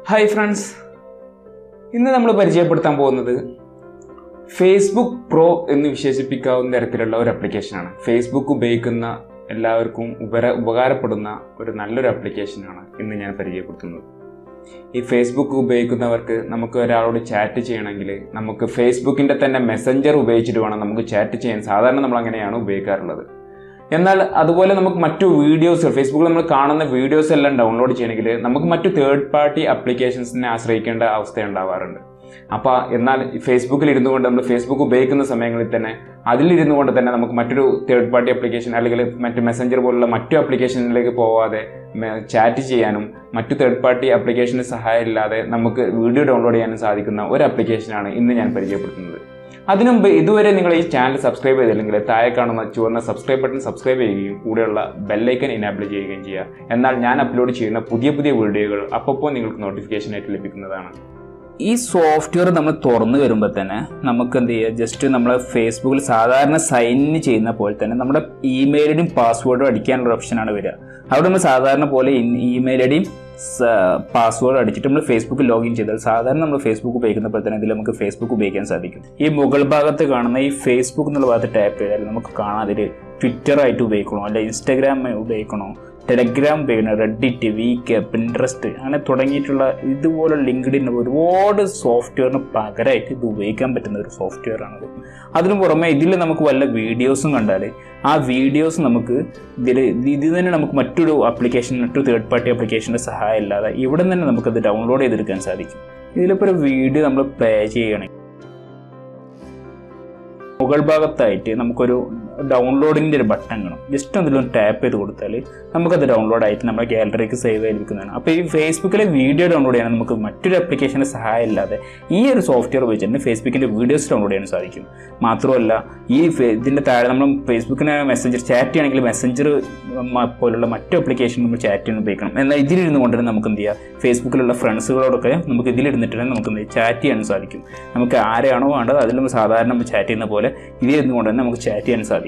Hi friends, ഇന്ന് നമ്മൾ പരിചയപ്പെടുത്താൻ പോകുന്നത് ഫേസ്ബുക്ക് പ്രോ എന്ന് വിശേഷിപ്പിക്കാവുന്ന തരത്തിലുള്ള ഒരു ആപ്ലിക്കേഷനാണ്. ഫേസ്ബുക്ക് ഉപയോഗിക്കുന്ന എല്ലാവർക്കും ഉപകാരപ്പെടുന്ന ഒരു നല്ലൊരു ആപ്ലിക്കേഷനാണ് ഇന്ന് ഞാൻ പരിചയപ്പെടുത്തുന്നത്. ഈ ഫേസ്ബുക്ക് ഉപയോഗിക്കുന്നവർക്ക് നമുക്ക് ഒരാളോട് ചാറ്റ് ചെയ്യണമെങ്കിൽ നമുക്ക് ഫേസ്ബുക്കിൻ്റെ തന്നെ മെസ്സഞ്ചർ ഉപയോഗിച്ചിട്ട് വേണം നമുക്ക് ചാറ്റ് ചെയ്യാൻ. സാധാരണ നമ്മൾ അങ്ങനെയാണ് ഉപയോഗിക്കാറുള്ളത്. എന്നാൽ അതുപോലെ നമുക്ക് മറ്റു വീഡിയോസ് ഫേസ്ബുക്കിൽ നമ്മൾ കാണുന്ന വീഡിയോസ് എല്ലാം ഡൗൺലോഡ് ചെയ്യണമെങ്കിൽ നമുക്ക് മറ്റു തേർഡ് പാർട്ടി ആപ്ലിക്കേഷൻസിനെ ആശ്രയിക്കേണ്ട അവസ്ഥ ഉണ്ടാവാറുണ്ട്. അപ്പോൾ എന്നാൽ ഫേസ്ബുക്കിൽ ഇരുന്നു കൊണ്ട് നമ്മൾ ഫേസ്ബുക്ക് ഉപയോഗിക്കുന്ന സമയങ്ങളിൽ തന്നെ അതിലിരുന്നു കൊണ്ട് തന്നെ നമുക്ക് മറ്റൊരു തേർഡ് പാർട്ടി ആപ്ലിക്കേഷൻ അല്ലെങ്കിൽ മറ്റ് മെസ്സഞ്ചർ പോലുള്ള മറ്റു ആപ്ലിക്കേഷനിലേക്ക് പോവാതെ ചാറ്റ് ചെയ്യാനും മറ്റു തേർഡ് പാർട്ടി ആപ്ലിക്കേഷന് സഹായം ഇല്ലാതെ നമുക്ക് വീഡിയോ ഡൗൺലോഡ് ചെയ്യാനും സാധിക്കുന്ന ഒരു ആപ്ലിക്കേഷനാണ് ഇന്ന് ഞാൻ പരിചയപ്പെടുത്തുന്നത്. അതിനുമുമ്പ് ഇതുവരെ നിങ്ങൾ ഈ ചാനൽ സബ്സ്ക്രൈബ് ചെയ്തില്ലെങ്കിൽ താഴെ കാണുന്ന ചുവന്ന സബ്സ്ക്രൈബ് ബട്ടൺ സബ്സ്ക്രൈബ് ചെയ്യുകയും കൂടെയുള്ള ബെല്ലൈക്കൻ ഇനാബിൾ ചെയ്യുകയും ചെയ്യുക. എന്നാൽ ഞാൻ അപ്ലോഡ് ചെയ്യുന്ന പുതിയ വീഡിയോകൾ അപ്പോൾ നിങ്ങൾക്ക് നോട്ടിഫിക്കേഷൻ ആയിട്ട് ലഭിക്കുന്നതാണ്. ഈ സോഫ്റ്റ്വെയർ നമ്മൾ തുറന്നു വരുമ്പോൾ തന്നെ നമുക്ക് എന്ത് ചെയ്യുക, ജസ്റ്റ് നമ്മൾ ഫേസ്ബുക്കിൽ സാധാരണ സൈൻ ഇൻ ചെയ്യുന്ന പോലെ തന്നെ നമ്മുടെ ഇമെയിലിൻ്റെയും പാസ്വേഡും അടിക്കാനുള്ള ഓപ്ഷനാണ് വരിക. അവിടെ നമ്മൾ സാധാരണ പോലെ ഇമെയിലിൻ്റെയും പാസ്വേഡ് അടിച്ചിട്ട് നമ്മൾ ഫേസ്ബുക്ക് ലോഗിൻ ചെയ്താൽ സാധാരണ നമ്മൾ ഫേസ്ബുക്ക് ഉപയോഗിക്കുന്ന പോലെ തന്നെ ഇതിൽ നമുക്ക് ഫേസ്ബുക്ക് ഉപയോഗിക്കാൻ സാധിക്കും. ഈ മുകൾ ഭാഗത്ത് കാണുന്ന ഈ ഫേസ്ബുക്ക് എന്നുള്ള ഭാഗത്ത് ടാപ്പ് ചെയ്താൽ നമുക്ക് കാണാം അതിൽ ട്വിറ്റർ ആയിട്ട് ഉപയോഗിക്കണോ അല്ലെ ഇൻസ്റ്റാഗ്രാം ഉപയോഗിക്കണോ, ടെലഗ്രാം ഉപയോഗിക്കണം, റെഡിറ്റ്, വീക്ക്, പിൻട്രസ്റ്റ് അങ്ങനെ തുടങ്ങിയിട്ടുള്ള ഇതുപോലെ ലിങ്ക്ഡിൻ ഒരുപാട് സോഫ്റ്റ്വെയറിന് പകരമായിട്ട് ഇത് ഉപയോഗിക്കാൻ പറ്റുന്ന ഒരു സോഫ്റ്റ്വെയർ ആണത്. അതിനു പുറമെ ഇതിൽ നമുക്ക് വല്ല വീഡിയോസും കണ്ടാൽ ആ വീഡിയോസ് നമുക്ക് ഇതിൽ തന്നെ നമുക്ക് മറ്റൊരു തേർഡ് പാർട്ടി ആപ്ലിക്കേഷൻ്റെ സഹായം ഇല്ലാതെ ഇവിടെ തന്നെ നമുക്കത് ഡൗൺലോഡ് ചെയ്തെടുക്കാൻ സാധിക്കും. ഇതിലിപ്പോൾ ഒരു വീഡിയോ നമ്മൾ പ്ലേ ചെയ്യണമെങ്കിൽ മുകൾ ഭാഗത്തായിട്ട് നമുക്കൊരു ഡൗൺലോഡിൻ്റെ ഒരു ബട്ടൺ കാണും. ജസ്റ്റ് അതിലൊന്ന് ടാപ്പ് ചെയ്ത് കൊടുത്താൽ നമുക്കത് ഡൗൺലോഡ് ആയിട്ട് നമ്മുടെ ഗാലറിക്ക് സേവ് ചെയ്തിരിക്കുന്നതാണ്. അപ്പോൾ ഈ ഫേസ്ബുക്കിലെ വീഡിയോ ഡൗൺലോഡ് ചെയ്യാൻ നമുക്ക് മറ്റൊരു ആപ്ലിക്കേഷൻ്റെ സഹായം ഇല്ലാതെ ഈ ഒരു സോഫ്റ്റ്വെയർ ഉപയോഗിച്ച് തന്നെ ഫേസ്ബുക്കിൻ്റെ വീഡിയോസ് ഡൗൺലോഡ് ചെയ്യാൻ സാധിക്കും. മാത്രമല്ല ഇതിൻ്റെ താഴെ നമ്മൾ ഫേസ്ബുക്കിനെ മെസ്സഞ്ചർ ചാറ്റ് ചെയ്യണമെങ്കിൽ മെസ്സഞ്ചർ പോലുള്ള മറ്റു ആപ്ലിക്കേഷൻ നമ്മൾ ചാറ്റ് ചെയ്യാൻ ഉപയോഗിക്കണം. എന്നാൽ ഇതിലിരുന്ന് കൊണ്ട് തന്നെ നമുക്ക് എന്ത് ചെയ്യാം, ഫേസ്ബുക്കിലുള്ള ഫ്രണ്ട്സുകളോടൊക്കെ നമുക്ക് ഇതിലിരുന്നിട്ട് തന്നെ നമുക്ക് ചാറ്റ് ചെയ്യാൻ സാധിക്കും. നമുക്ക് ആരെയാണോ വേണ്ടത് അതിൽ നമ്മൾ സാധാരണ നമ്മൾ ചാറ്റ് ചെയ്യുന്ന പോലെ ഇതിലിരുന്ന് കൊണ്ട് തന്നെ നമുക്ക് ചാറ്റ് ചെയ്യാൻ സാധിക്കും.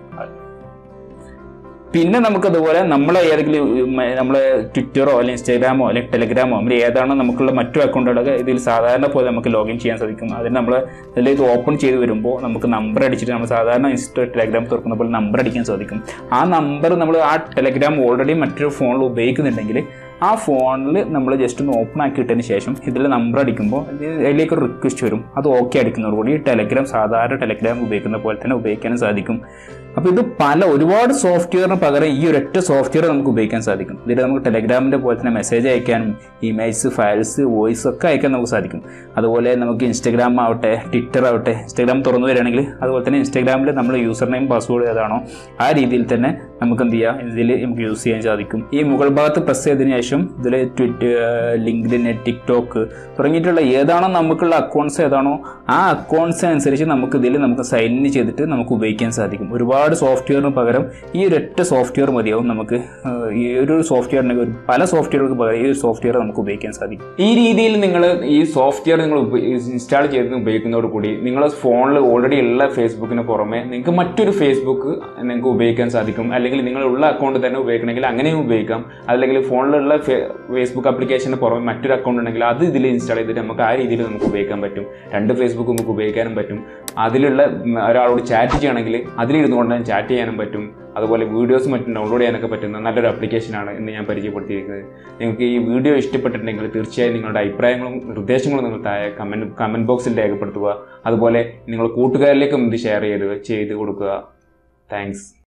പിന്നെ നമുക്കതുപോലെ നമ്മളെ ഏതെങ്കിലും നമ്മളെ ട്വിറ്ററോ അല്ലെങ്കിൽ ഇൻസ്റ്റാഗ്രാമോ അല്ലെങ്കിൽ ടെലഗ്രാമോ നമ്മൾ ഏതാണോ നമുക്കുള്ള മറ്റു അക്കൗണ്ടുകളൊക്കെ ഇതിൽ സാധാരണ പോലെ നമുക്ക് ലോഗിൻ ചെയ്യാൻ സാധിക്കും. അതിന് നമ്മൾ ഇതിൽ ഇത് ഓപ്പൺ ചെയ്ത് വരുമ്പോൾ നമുക്ക് നമ്പർ അടിച്ചിട്ട് നമ്മൾ സാധാരണ ടെലഗ്രാം തുറക്കുന്ന പോലെ നമ്പർ അടിക്കാൻ സാധിക്കും. ആ നമ്പർ നമ്മൾ ആ ടെലഗ്രാം ഓൾറെഡി മറ്റൊരു ഫോണിൽ ഉപയോഗിക്കുന്നുണ്ടെങ്കിൽ ആ ഫോണിൽ നമ്മൾ ജസ്റ്റ് ഒന്ന് ഓപ്പൺ ആക്കിയിട്ടതിന് ശേഷം ഇതിൽ നമ്പർ അടിക്കുമ്പോൾ അതിലേക്കൊരു റിക്വസ്റ്റ് വരും. അത് ഓക്കെ അടിക്കുന്നതോടുകൂടി സാധാരണ ടെലഗ്രാം ഉപയോഗിക്കുന്ന പോലെ തന്നെ ഉപയോഗിക്കാനും സാധിക്കും. അപ്പോൾ ഇത് ഒരുപാട് സോഫ്റ്റ്വെയറിന് പകരം ഈ ഒരൊറ്റ സോഫ്റ്റ്വെയർ നമുക്ക് ഉപയോഗിക്കാൻ സാധിക്കും. ഇതിൽ നമുക്ക് ടെലഗ്രാമിൻ്റെ പോലെ തന്നെ മെസ്സേജ് അയക്കാനും ഇമേജ്, ഫയൽസ്, വോയിസ് ഒക്കെ അയക്കാൻ നമുക്ക് സാധിക്കും. അതുപോലെ നമുക്ക് ഇൻസ്റ്റാഗ്രാം ആവട്ടെ, ട്വിറ്റർ ആവട്ടെ, ഇൻസ്റ്റാഗ്രാം തുറന്നു വരികയാണെങ്കിൽ അതുപോലെ തന്നെ ഇൻസ്റ്റാഗ്രാമിൽ നമ്മൾ യൂസർ നെയിം പാസ്വേഡ് ഏതാണോ ആ രീതിയിൽ തന്നെ നമുക്ക് എന്ത് ചെയ്യാം, ഇതിൽ നമുക്ക് യൂസ് ചെയ്യാൻ സാധിക്കും. ഈ മുകൾ ഭാഗത്ത് പ്രസ് ചെയ്തതിന് ശേഷം ഇതിൽ ലിങ്ക്ഡിൻ, ടിക്ടോക്ക് തുടങ്ങിയിട്ടുള്ള ഏതാണോ നമുക്കുള്ള അക്കൗണ്ട്സ് ഏതാണോ ആ അക്കൗണ്ട്സ് അനുസരിച്ച് നമുക്ക് സൈൻ ഇൻ ചെയ്തിട്ട് നമുക്ക് ഉപയോഗിക്കാൻ സാധിക്കും. ഒരുപാട് സോഫ്റ്റ്വെയറിന് പകരം ഈ ഒരൊറ്റ സോഫ്റ്റ്വെയർ മതിയാവും. നമുക്ക് ഈ ഒരു സോഫ്റ്റ്വെയറിന് പല സോഫ്റ്റ്വെയറുകൾക്ക് പകരം ഈ ഒരു സോഫ്റ്റ്വെയർ നമുക്ക് ഉപയോഗിക്കാൻ സാധിക്കും. ഈ രീതിയിൽ നിങ്ങൾ ഈ സോഫ്റ്റ്വെയർ നിങ്ങൾ ഇൻസ്റ്റാൾ ചെയ്ത് ഉപയോഗിക്കുന്നതോടുകൂടി നിങ്ങളുടെ ഫോണിൽ ഓൾറെഡി ഉള്ള ഫേസ്ബുക്കിന് പുറമെ നിങ്ങൾക്ക് മറ്റൊരു ഫേസ്ബുക്ക് നിങ്ങൾക്ക് ഉപയോഗിക്കാൻ സാധിക്കും. അല്ലെങ്കിൽ നിങ്ങളുള്ള അക്കൗണ്ട് തന്നെ ഉപയോഗിക്കണമെങ്കിൽ അങ്ങനെയും ഉപയോഗിക്കാം. അല്ലെങ്കിൽ ഫോണിലുള്ള ഫേസ്ബുക്ക് ആപ്ലിക്കേഷന് പുറമെ മറ്റൊരു അക്കൗണ്ട് ഉണ്ടെങ്കിൽ അത് ഇതിൽ ഇൻസ്റ്റാൾ ചെയ്തിട്ട് നമുക്ക് ആ രീതിയിൽ നമുക്ക് ഉപയോഗിക്കാൻ പറ്റും. രണ്ട് ഫേസ്ബുക്ക് നമുക്ക് ഉപയോഗിക്കാനും പറ്റും. അതിലുള്ള ഒരാളോട് ചാറ്റ് ചെയ്യണമെങ്കിൽ അതിലിരുന്നു കൊണ്ട് ചാറ്റ് ചെയ്യാനും പറ്റും. അതുപോലെ വീഡിയോസ് മറ്റും ഡൗൺലോഡ് ചെയ്യാനൊക്കെ പറ്റുന്ന നല്ലൊരു ആപ്ലിക്കേഷനാണ് ഇന്ന് ഞാൻ പരിചയപ്പെടുത്തിയിരിക്കുന്നത്. നിങ്ങൾക്ക് ഈ വീഡിയോ ഇഷ്ടപ്പെട്ടിട്ടുണ്ടെങ്കിൽ തീർച്ചയായും നിങ്ങളുടെ അഭിപ്രായങ്ങളും നിർദ്ദേശങ്ങളും നിങ്ങൾ താഴെ കമൻറ്റ് ബോക്സിൽ രേഖപ്പെടുത്തുക. അതുപോലെ നിങ്ങൾ കൂട്ടുകാരിലേക്കും ഇത് ഷെയർ ചെയ്ത് കൊടുക്കുക. താങ്ക്സ്.